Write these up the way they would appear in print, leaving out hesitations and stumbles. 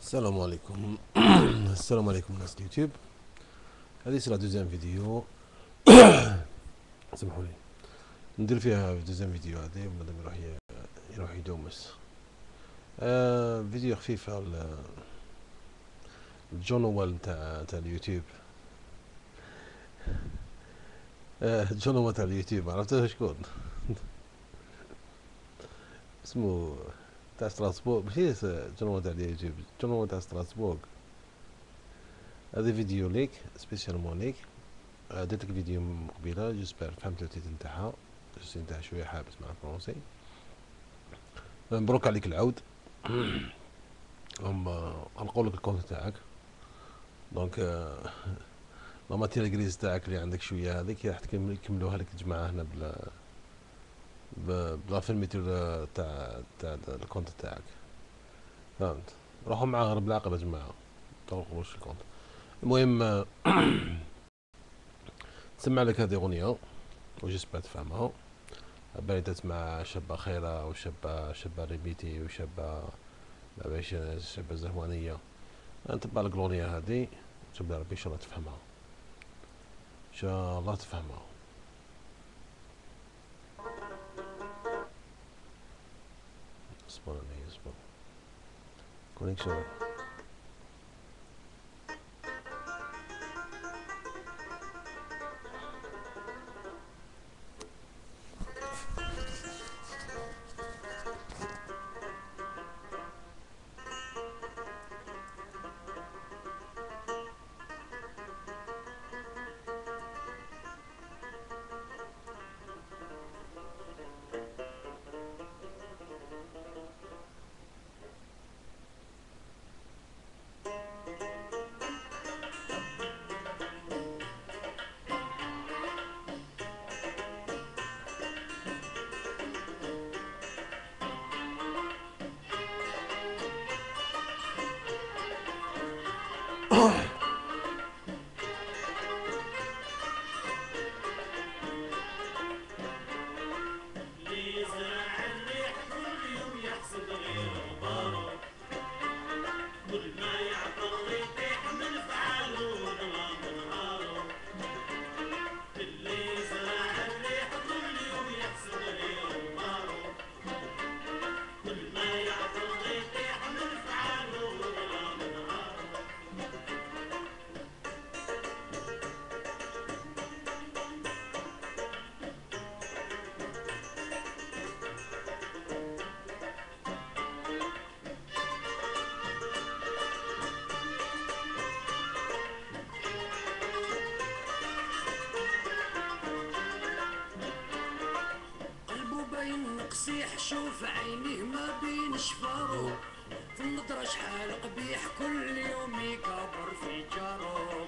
السلام عليكم. السلام عليكم ناس اليوتيوب. هذه سي لا دوزيام فيديو. سمحوا لي ندير فيها دوزيام فيديو. هذه بنادم يروح يدومس. فيديو خفيف على الجونوال تاع اليوتيوب. الجونوال تاع اليوتيوب عرفته شكون؟ اسمه تاع ستراسبورغ، ماشي جونوال تاع اليوتيوب، جونوال تاع ستراسبورغ. هذا فيديو ليك سبيسيالمون ليك. درت لك فيديو من قبيله، جيسبر فهمت التيتل نتاعها. التيتل نتاعها شويه حابس مع الفرونسي. مبروك عليك العود. هم غنلقوا لك الكونت تاعك. دونك لا ماتير غريز تاعك اللي عندك شويه هذيك راح يكملوها لك الجماعه هنا بلا فيرميتور تاع الكونت تاعك. فهمت؟ روحوا معاه غير بالعقل يا جماعه، تغلقوش الكونت. المهم نسمع لك هذه اغنيه وجيسبر تفهمها. بالي تسمع شابه خيره وشابه ريبيتي وشابه باش شابه زهوانيه. نتبع لك الاغنيه هذه، تبدا ربي ان شاء الله تفهمها، ان شاء الله تفهمها. اصبر علي اصبر. كونيكشن. قصيح شوف عينيه ما بين شفارو، في النظرة شحال قبيح كل يوم يكبر في جارو.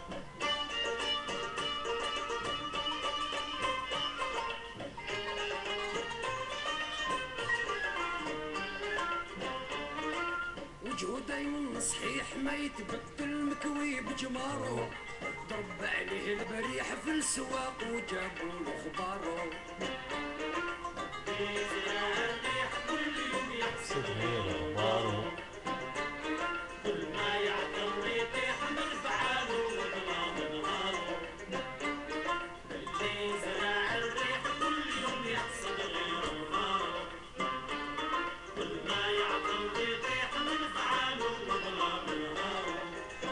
وجهه دايما صحيح ما يتبدل مكوي بجمارو، ضرب عليه البريح في السواق وجابوا له خبارو. كل ما يعطر يطيح من فعاله وظلام نهاره، اللي زرع الريح كل يوم يحصد غير نهاره. كل ما يعطر يطيح من فعاله وظلام نهاره.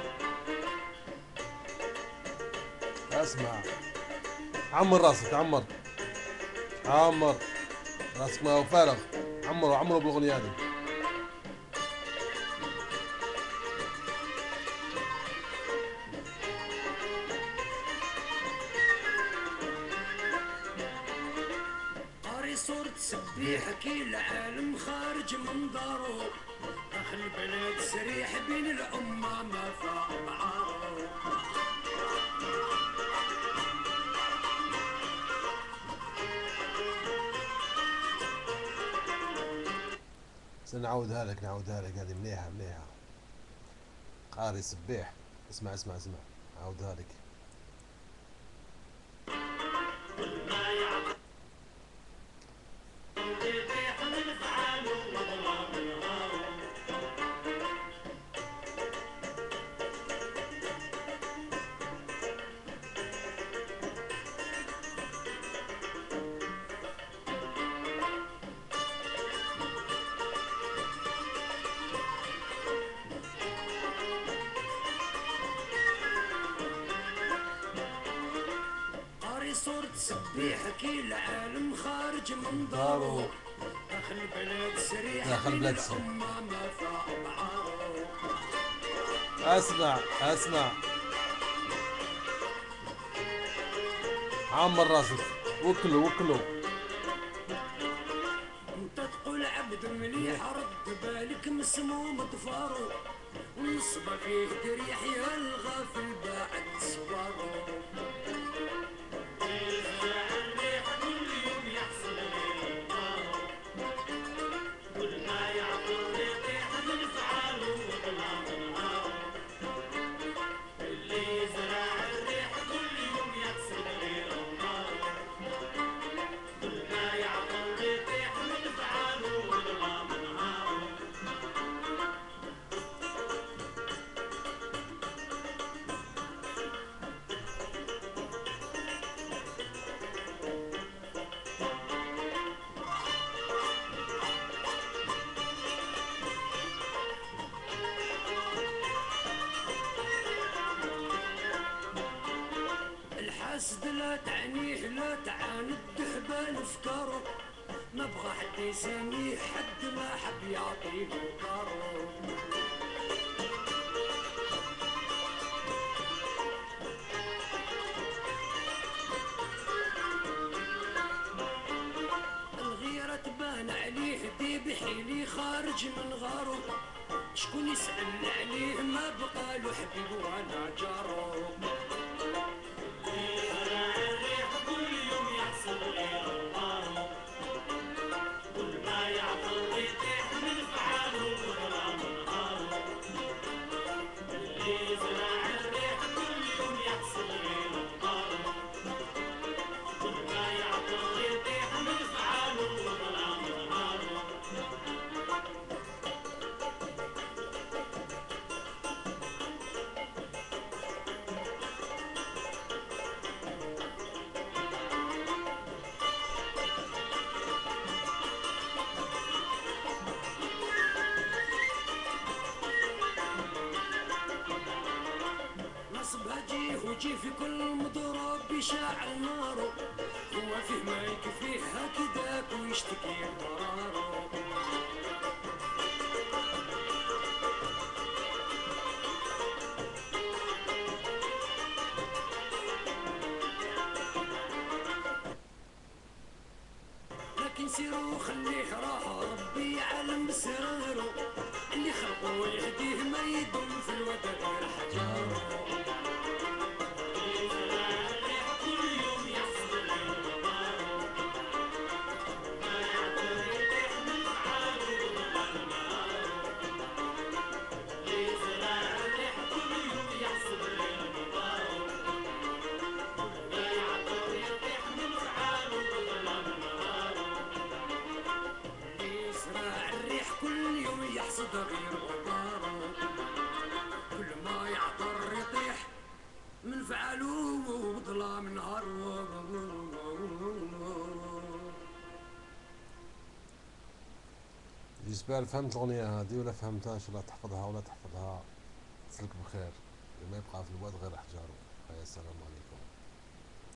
اسمع، عمر راسك، عمر راسك ما هو فارغ. عمرو بالاغنيه هذه. قاري صورة سبيح كي العالم خارج من دارو، داخل البلد سريح بين الأمة ما فاق معارو. نعاودها لك هذه مليحه. قاري سبيح. اسمع عاودها لك. سبيح كي العالم خارج من دارو داخل البلاد سريح داخل بين البلاد سريح. الأمة ما فاق بعارو. اسمع اسمع عمر راسك، وكلوا وكلوا. انت تقول عبد مليح رد بالك مسموم ضفارو ونصبه فيه دريح يلغى في الباعد صبارو. الحسد لا تعنيه لا تعاند حبال افكاره نبغى حد يساميه حد ما حب يعطيه كارو. الغيرة تبان عليه دي بحيلي خارج من غارو شكون يسأل عليه ما بقى له حبيب ولا جارو. نصب هجيه وجيه في كل مضرب بيشاعل ناره هو فيه ما يكفيه هكذاك ويشتكي ضراره. لكن سيرو خليه راح ربي يعلم بسراره اللي خلقه ويهديه ما يدوم في الودى غير حجاره. كل يوم يحصد غير غباره كل ما يعطر يطيح من فعله وظلام نهاره. جيسبر فهمت الأغنية هذه ولا فهمتها؟ إن شاء الله تحفظها ولا تحفظها تسلك بخير، ما يبقى في الواد غير أحجاره. السلام عليكم.